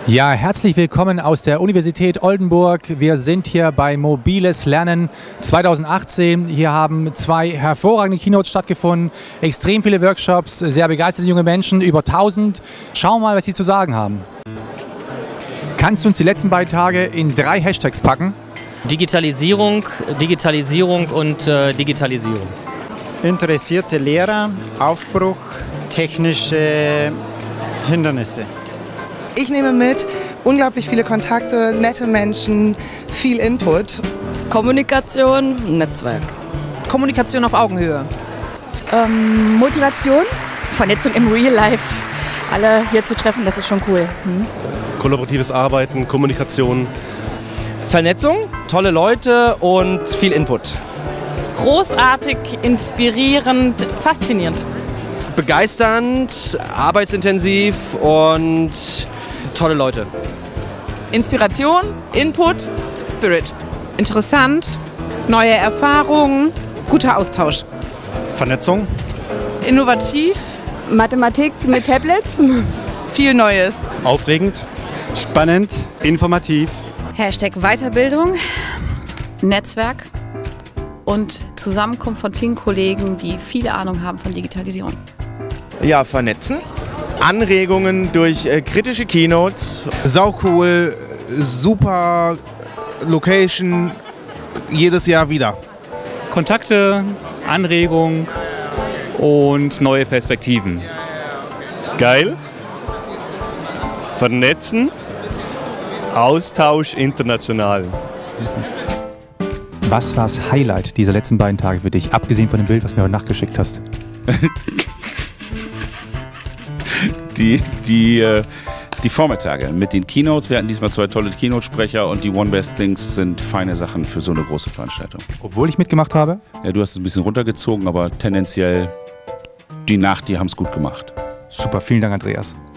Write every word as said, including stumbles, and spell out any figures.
Ja, herzlich willkommen aus der Universität Oldenburg. Wir sind hier bei Mobiles Lernen zweitausendachtzehn. Hier haben zwei hervorragende Keynotes stattgefunden, extrem viele Workshops, sehr begeisterte junge Menschen, über tausend. Schauen wir mal, was Sie zu sagen haben. Kannst du uns die letzten beiden Tage in drei Hashtags packen? Digitalisierung, Digitalisierung und äh, Digitalisierung. Interessierte Lehrer, Aufbruch, technische Hindernisse. Ich nehme mit, unglaublich viele Kontakte, nette Menschen, viel Input. Kommunikation, Netzwerk. Kommunikation auf Augenhöhe. Ähm, Motivation, Vernetzung im Real Life. Alle hier zu treffen, das ist schon cool. Hm? Kollaboratives Arbeiten, Kommunikation. Vernetzung, tolle Leute und viel Input. Großartig, inspirierend, faszinierend. Begeisternd, arbeitsintensiv und tolle Leute. Inspiration, Input, Spirit. Interessant, neue Erfahrungen, guter Austausch. Vernetzung. Innovativ. Mathematik mit Tablets. Viel Neues. Aufregend. Spannend. Informativ. Hashtag Weiterbildung, Netzwerk und Zusammenkunft von vielen Kollegen, die viele Ahnung haben von Digitalisierung. Ja, vernetzen. Anregungen durch äh, kritische Keynotes. Sau cool, super Location, jedes Jahr wieder. Kontakte, Anregung und neue Perspektiven. Geil. Vernetzen. Austausch international. Was war das Highlight dieser letzten beiden Tage für dich, abgesehen von dem Bild, was du mir heute Nacht geschickt hast? Die, die, äh, die Vormittage mit den Keynotes. Wir hatten diesmal zwei tolle Keynote-Sprecher und die One Best Things sind feine Sachen für so eine große Veranstaltung. Obwohl ich mitgemacht habe? Ja, du hast es ein bisschen runtergezogen, aber tendenziell die Nacht, die haben es gut gemacht. Super, vielen Dank, Andreas.